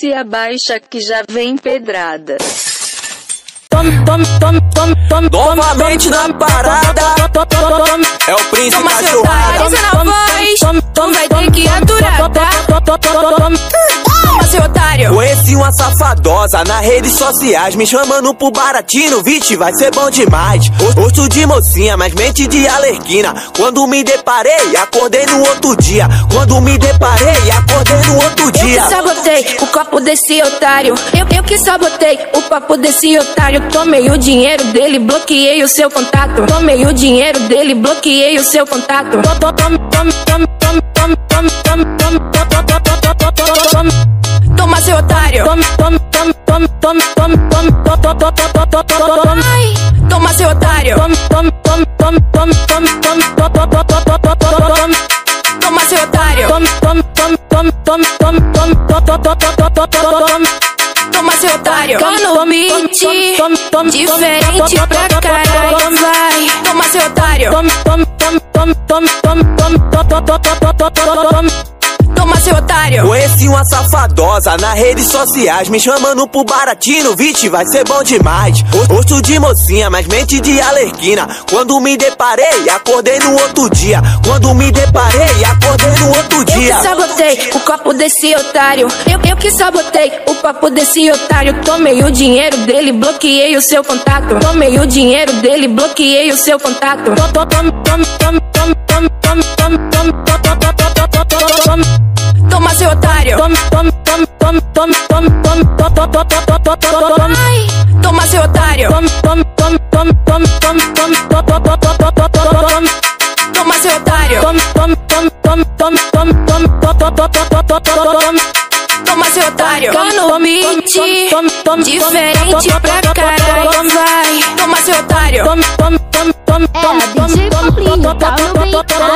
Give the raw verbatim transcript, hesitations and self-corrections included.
Se abaixa que já vem pedrada. Novamente na parada, é o príncipe cachorrada. Essa na voz, tu vai ter que aturar, tá? Toma, seu otário. Conheci uma safadosa nas redes sociais, me chamando pro baratinho, vixe, vai ser bom demais. Rosto de mocinha, mas mente de alerquina. Quando me deparei, acordei no outro dia. Quando me deparei, acordei no outro dia. Eu que sabotei o copo desse otário. Eu, eu que sabotei o papo desse otário. Tomei o dinheiro dele, bloqueei o seu contato. Tomei o dinheiro dele, bloqueei o seu contato. Toma, seu otário. Ai, toma, seu otário. Toma, seu otário. Toma, seu otário. Cano mente, diferente pra caralho. Vai, toma, seu otário. Toma, seu otário. Conheci uma safadosa nas redes sociais, me chamando pro baratinho, vixe, vai ser bom demais. Rosto de mocinha, mas mente de alerquina. Quando me deparei, acordei no outro dia. Quando me deparei, acordei no outro dia. Eu que sabotei o copo desse otário. Eu, eu que sabotei o papo desse otário. Tomei o dinheiro dele, bloqueei o seu contato. Tomei o dinheiro dele, bloqueei o seu contato. Toma, seu otário. Ai, toma, seu otário. Toma, seu otário. Toma, seu otário. Cano mente, diferente pra caralho. Vai, toma, seu otário. É, D J Compli, tá no beat, tá?